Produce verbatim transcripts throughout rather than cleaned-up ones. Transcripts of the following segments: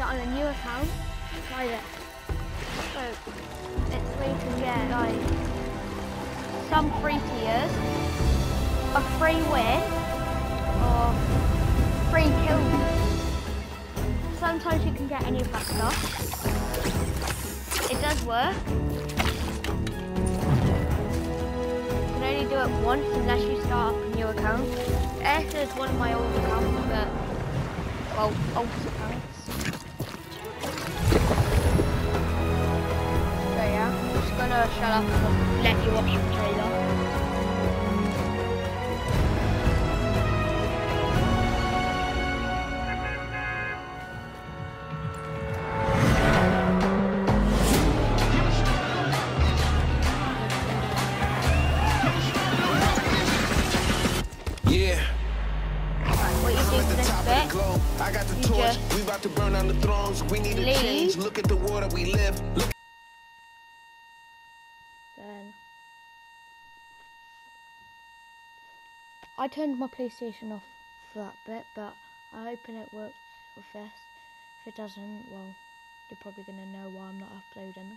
on a new account, try it. So it's where you can get like some free tiers, a free win, or free kills. Sometimes you can get any of that stuff. It does work. You can only do it once unless you start up a new account. S is one of my old accounts, but well, old accounts. So yeah, I'm just gonna shut up and let you watch the trailer. I got the torch. We about to burn on the thrones. We need a change. Look at the water we live. Look. Then I turned my PlayStation off for that bit, but I hope it works with this. If it doesn't, well, you're probably gonna know why I'm not uploading.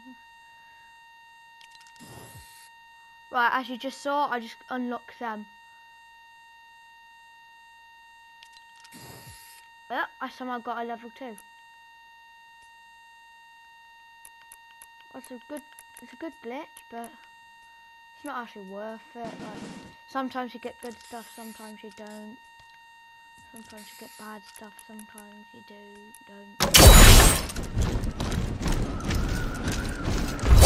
Right, as you just saw, I just unlocked them. But I somehow got a level two. That's a good, it's a good glitch, but it's not actually worth it. Like, sometimes you get good stuff, sometimes you don't. Sometimes you get bad stuff, sometimes you do, don't.